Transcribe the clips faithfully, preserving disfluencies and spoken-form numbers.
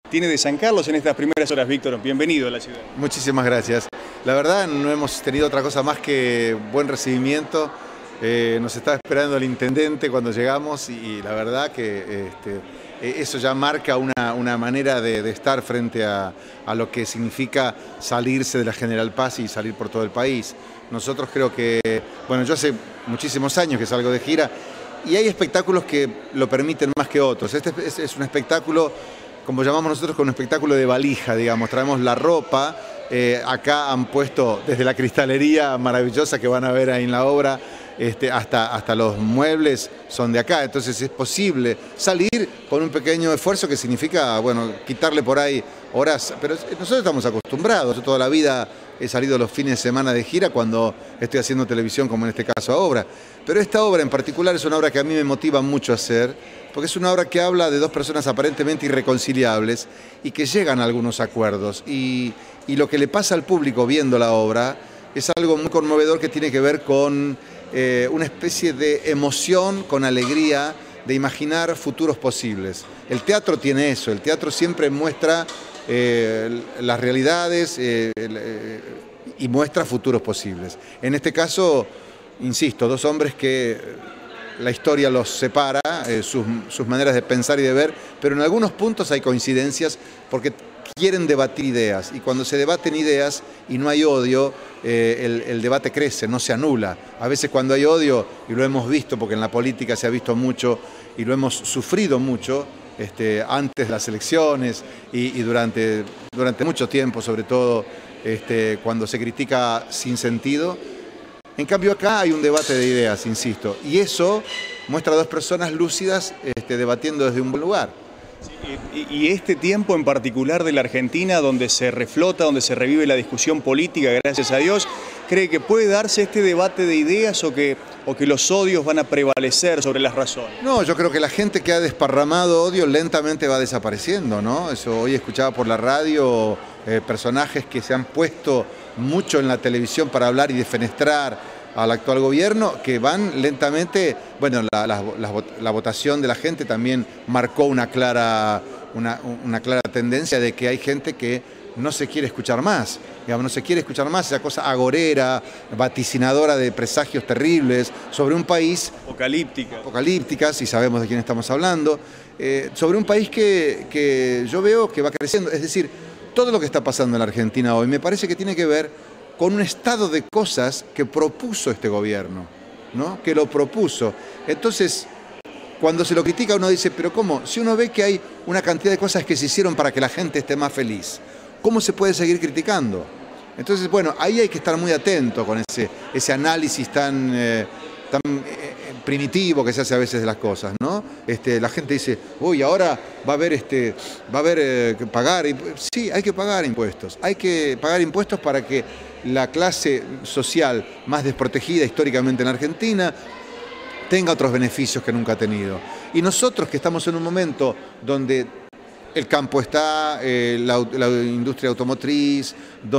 Tiene de San Carlos en estas primeras horas, Víctor. Bienvenido a la ciudad. Muchísimas gracias. La verdad no hemos tenido otra cosa más que buen recibimiento. Eh, nos estaba esperando el intendente cuando llegamos y la verdad que este, eso ya marca una, una manera de, de estar frente a, a lo que significa salirse de la General Paz y salir por todo el país. Nosotros creo que, bueno, yo hace muchísimos años que salgo de gira y hay espectáculos que lo permiten más que otros. Este es, es un espectáculo, como llamamos nosotros, con un espectáculo de valija, digamos. Traemos la ropa, eh, acá han puesto desde la cristalería maravillosa que van a ver ahí en la obra, este, hasta, hasta los muebles son de acá. Entonces es posible salir con un pequeño esfuerzo que significa, bueno, quitarle por ahí horas. Pero nosotros estamos acostumbrados. Yo toda la vida he salido los fines de semana de gira cuando estoy haciendo televisión, como en este caso a obra. Pero esta obra en particular es una obra que a mí me motiva mucho a hacer, porque es una obra que habla de dos personas aparentemente irreconciliables y que llegan a algunos acuerdos. Y, y lo que le pasa al público viendo la obra es algo muy conmovedor que tiene que ver con eh, una especie de emoción, con alegría, de imaginar futuros posibles. El teatro tiene eso, el teatro siempre muestra eh, las realidades eh, eh, y muestra futuros posibles. En este caso, insisto, dos hombres que la historia los separa, eh, sus, sus maneras de pensar y de ver, pero en algunos puntos hay coincidencias porque quieren debatir ideas, y cuando se debaten ideas y no hay odio, eh, el, el debate crece, no se anula. A veces cuando hay odio, y lo hemos visto porque en la política se ha visto mucho y lo hemos sufrido mucho, este, antes de las elecciones y, y durante, durante mucho tiempo, sobre todo este, cuando se critica sin sentido. En cambio acá hay un debate de ideas, insisto, y eso muestra a dos personas lúcidas este, debatiendo desde un buen lugar. Sí, y este tiempo en particular de la Argentina, donde se reflota, donde se revive la discusión política, gracias a Dios, ¿cree que puede darse este debate de ideas o que, o que los odios van a prevalecer sobre las razones? No, yo creo que la gente que ha desparramado odio lentamente va desapareciendo, ¿no? Eso hoy escuchaba por la radio eh, personajes que se han puesto mucho en la televisión para hablar y defenestrar al actual gobierno, que van lentamente. Bueno, la, la, la, la votación de la gente también marcó una clara, una, una clara tendencia de que hay gente que no se quiere escuchar más, digamos, no se quiere escuchar más esa cosa agorera, vaticinadora de presagios terribles sobre un país apocalíptica, apocalípticas, y sabemos de quién estamos hablando, eh, sobre un país que, que yo veo que va creciendo. Es decir, todo lo que está pasando en la Argentina hoy me parece que tiene que ver con un estado de cosas que propuso este gobierno, ¿no? Que lo propuso. Entonces, cuando se lo critica uno dice, pero ¿cómo? Si uno ve que hay una cantidad de cosas que se hicieron para que la gente esté más feliz, ¿cómo se puede seguir criticando? Entonces, bueno, ahí hay que estar muy atento con ese, ese análisis tan, eh, tan eh, primitivo que se hace a veces de las cosas, ¿no? Este, la gente dice, uy, ahora va a haber, este, va a haber eh, que pagar. Sí, hay que pagar impuestos. Hay que pagar impuestos para que la clase social más desprotegida históricamente en Argentina tenga otros beneficios que nunca ha tenido. Y nosotros que estamos en un momento donde el campo está, eh, la, la industria automotriz,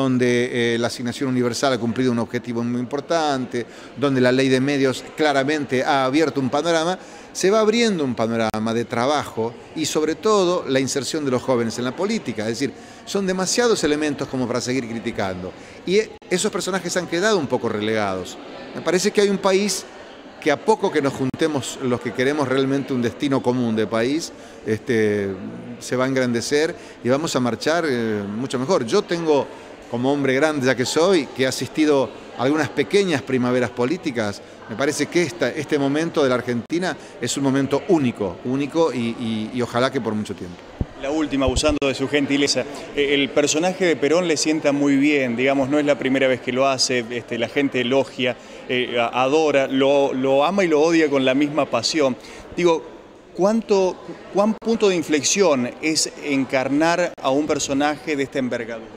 donde eh, la asignación universal ha cumplido un objetivo muy importante, donde la ley de medios claramente ha abierto un panorama, se va abriendo un panorama de trabajo y sobre todo la inserción de los jóvenes en la política. Es decir, son demasiados elementos como para seguir criticando. Y esos personajes han quedado un poco relegados. Me parece que hay un país que a poco que nos juntemos los que queremos realmente un destino común de país, este, se va a engrandecer y vamos a marchar eh, mucho mejor. Yo tengo, como hombre grande ya que soy, que he asistido a algunas pequeñas primaveras políticas, me parece que esta, este momento de la Argentina es un momento único, único y, y, y ojalá que por mucho tiempo. La última, abusando de su gentileza, el personaje de Perón le sienta muy bien, digamos, no es la primera vez que lo hace, este, la gente elogia, eh, adora, lo, lo ama y lo odia con la misma pasión. Digo, ¿cuánto, ¿cuán punto de inflexión es encarnar a un personaje de esta envergadura?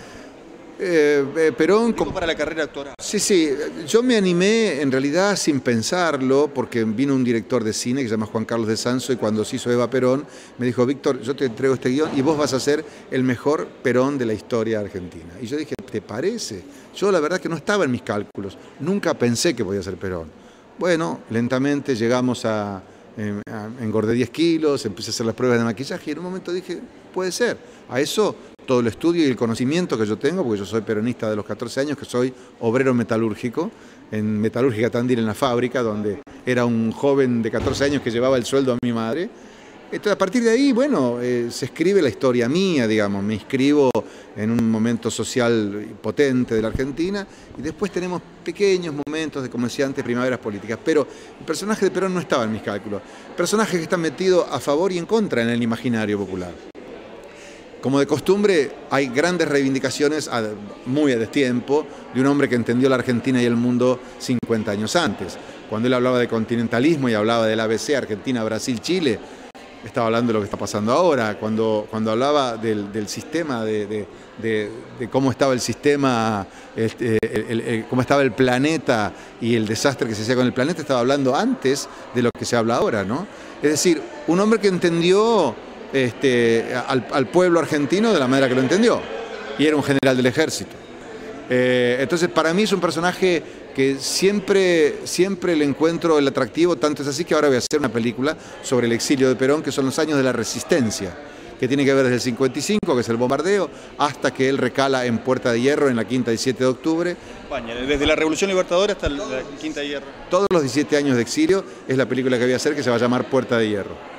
Eh, eh, Perón como para la carrera actoral. Sí, sí, yo me animé en realidad sin pensarlo, porque vino un director de cine que se llama Juan Carlos de Sanso y cuando se hizo Eva Perón me dijo, Víctor, yo te entrego este guión y vos vas a ser el mejor Perón de la historia argentina. Y yo dije, ¿te parece? Yo la verdad que no estaba en mis cálculos, nunca pensé que podía ser Perón. Bueno, lentamente llegamos a, eh, a engordé diez kilos, empecé a hacer las pruebas de maquillaje y en un momento dije, puede ser. A eso todo el estudio y el conocimiento que yo tengo, porque yo soy peronista de los catorce años, que soy obrero metalúrgico, en Metalúrgica Tandil en la fábrica, donde era un joven de catorce años que llevaba el sueldo a mi madre. Entonces, a partir de ahí, bueno, eh, se escribe la historia mía, digamos, me inscribo en un momento social potente de la Argentina y después tenemos pequeños momentos de, como decía antes, primaveras políticas, pero el personaje de Perón no estaba en mis cálculos. Personajes que están metidos a favor y en contra en el imaginario popular. Como de costumbre, hay grandes reivindicaciones a, muy a destiempo de un hombre que entendió la Argentina y el mundo cincuenta años antes. Cuando él hablaba de continentalismo y hablaba del A B C, Argentina, Brasil, Chile, estaba hablando de lo que está pasando ahora. Cuando, cuando hablaba del, del sistema, de, de, de, de cómo estaba el sistema, este, el, el, el, cómo estaba el planeta y el desastre que se hacía con el planeta, estaba hablando antes de lo que se habla ahora, ¿no? Es decir, un hombre que entendió este, al, al pueblo argentino de la manera que lo entendió, y era un general del ejército. Eh, entonces, para mí es un personaje que siempre, siempre le encuentro el atractivo, tanto es así que ahora voy a hacer una película sobre el exilio de Perón, que son los años de la resistencia, que tiene que ver desde el cincuenta y cinco, que es el bombardeo, hasta que él recala en Puerta de Hierro en la quinta y siete de octubre. España, desde la Revolución Libertadora hasta la quinta de Hierro. Todos los diecisiete años de exilio es la película que voy a hacer, que se va a llamar Puerta de Hierro.